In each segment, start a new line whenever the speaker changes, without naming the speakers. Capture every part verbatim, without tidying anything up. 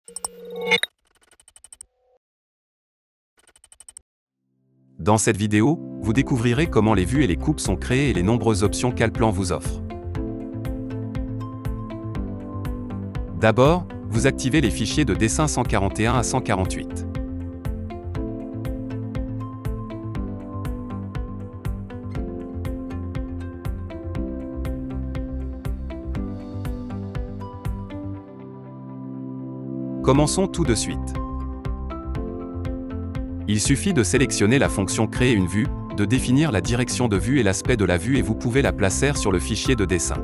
Dans cette vidéo, vous découvrirez comment les vues et les coupes sont créées et les nombreuses options qu'Alplan vous offre. D'abord, vous activez les fichiers de dessin cent quarante et un à cent quarante-huit. Commençons tout de suite. Il suffit de sélectionner la fonction Créer une vue, de définir la direction de vue et l'aspect de la vue et vous pouvez la placer sur le fichier de dessin.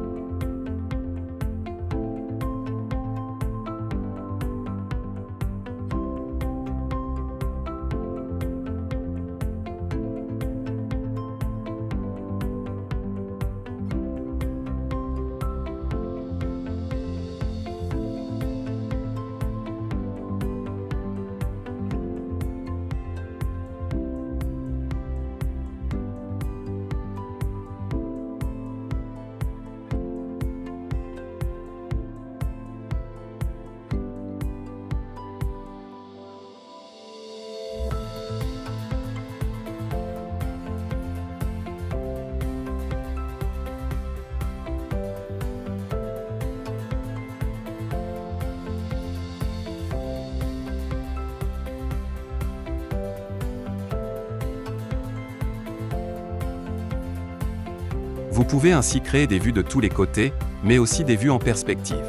Vous pouvez ainsi créer des vues de tous les côtés, mais aussi des vues en perspective.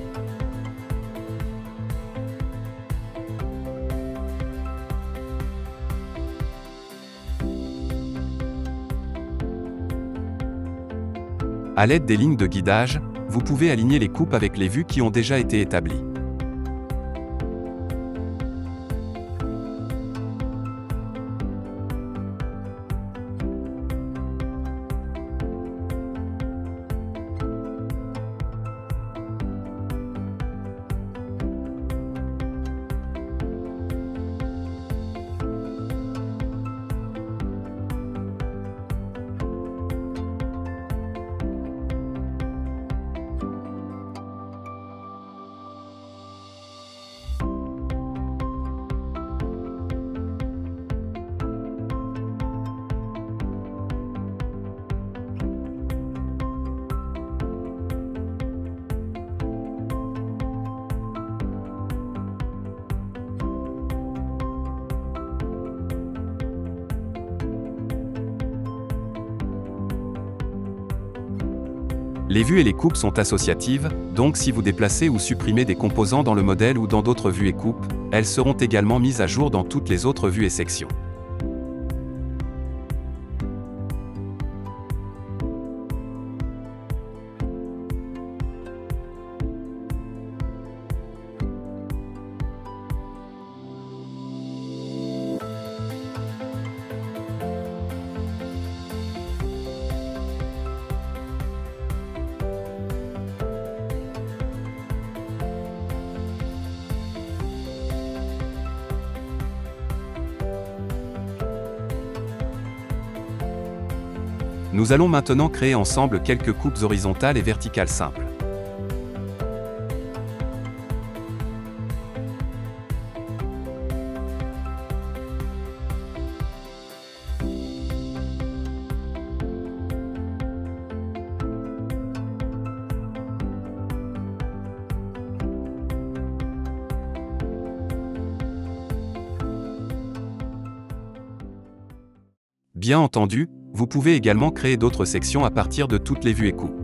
À l'aide des lignes de guidage, vous pouvez aligner les coupes avec les vues qui ont déjà été établies. Les vues et les coupes sont associatives, donc si vous déplacez ou supprimez des composants dans le modèle ou dans d'autres vues et coupes, elles seront également mises à jour dans toutes les autres vues et sections. Nous allons maintenant créer ensemble quelques coupes horizontales et verticales simples. Bien entendu, vous pouvez également créer d'autres sections à partir de toutes les vues et coupes.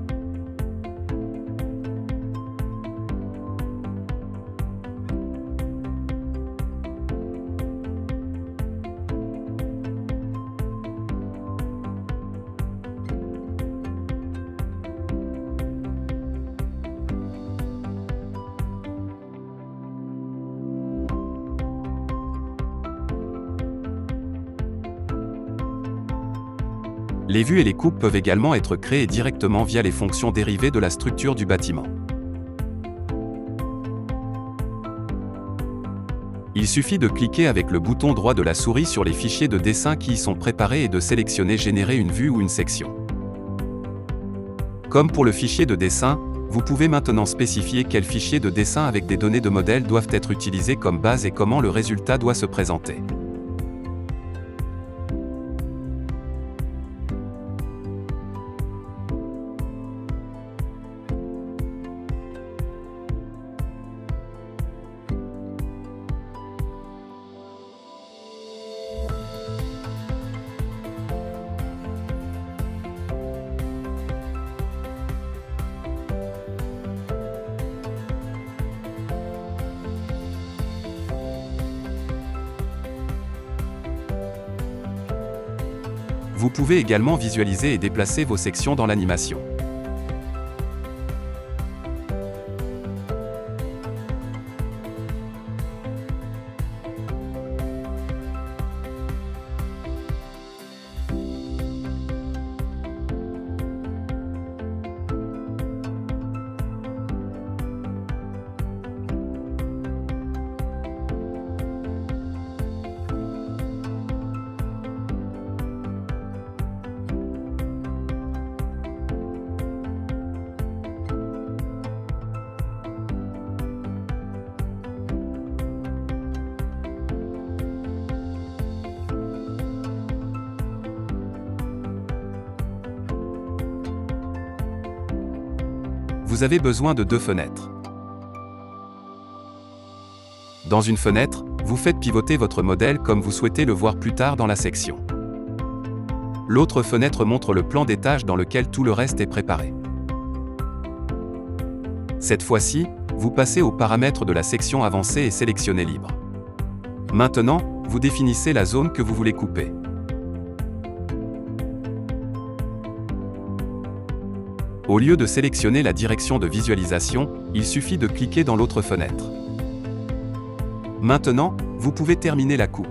Les vues et les coupes peuvent également être créées directement via les fonctions dérivées de la structure du bâtiment. Il suffit de cliquer avec le bouton droit de la souris sur les fichiers de dessin qui y sont préparés et de sélectionner Générer une vue ou une section. Comme pour le fichier de dessin, Vous pouvez maintenant spécifier quels fichiers de dessin avec des données de modèle doivent être utilisés comme base et comment le résultat doit se présenter. Vous pouvez également visualiser et déplacer vos sections dans l'animation. Vous avez besoin de deux fenêtres. Dans une fenêtre, vous faites pivoter votre modèle comme vous souhaitez le voir plus tard dans la section. L'autre fenêtre montre le plan des tâches dans lequel tout le reste est préparé. Cette fois-ci, vous passez aux paramètres de la section avancée et sélectionnez libre. Maintenant, vous définissez la zone que vous voulez couper. Au lieu de sélectionner la direction de visualisation, il suffit de cliquer dans l'autre fenêtre. Maintenant, vous pouvez terminer la coupe.